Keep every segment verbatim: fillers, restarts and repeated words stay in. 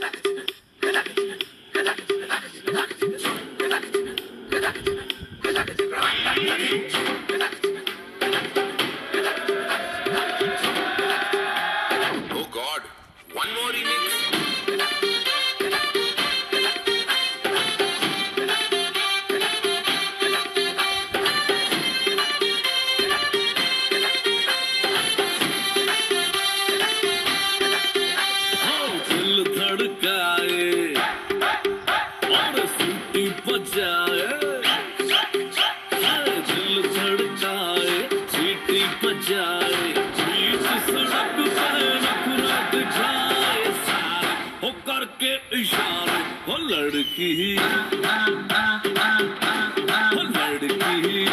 Oh God, one more remix. दिल धड़काए और सीटी बजाए, दिल धड़काए सीटी बजाए, बीच सड़क पे नखरा दिखाए, सारे हो करके इशारे, हो लड़की हो लड़की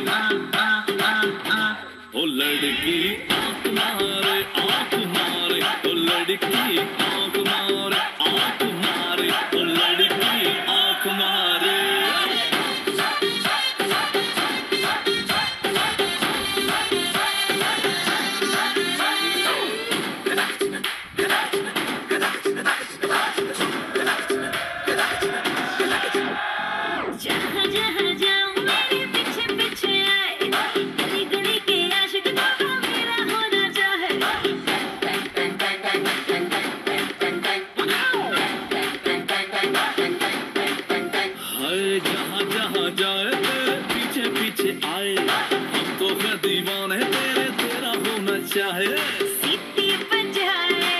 हो लड़की आँख मारे आँख मारे, हो लड़की आँख मारे आँख मारे, हो लड़की आँख मारे। जहाँ जहाँ जाऊँ मेरे पीछे पीछे आए, गली गली के आशिक तो मेरा होना चाहे। हाय जहाँ जहाँ जाए तेरे पीछे पीछे आए, हम तो है दीवाने तेरे, तेरा होना चाहे। सीटी बजाए,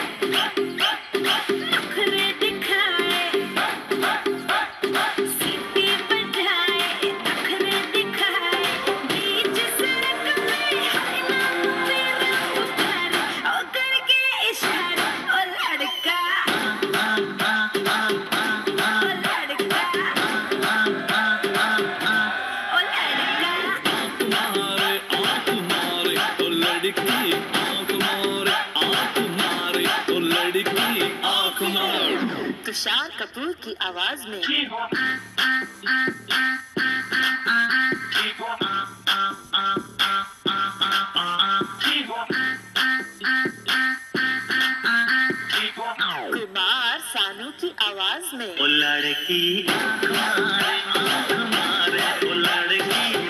नखरे दिखाए, सीटी बजाए, नखरे दिखाए, बीच सड़क पे हाय नाम मेरा पुकारे, ओ करके इशारे, ओ लड़का, ओ लड़का, ओ लड़का। आँख मारे आँख मारे, ओ लड़की आँख मारे आँख मारे, ओ लड़की आँख मारे। तुषार कपूर की आवाज में कुमार सानू की आवाज में ओ लड़की आँख मारे आँख मारे, ओ लड़की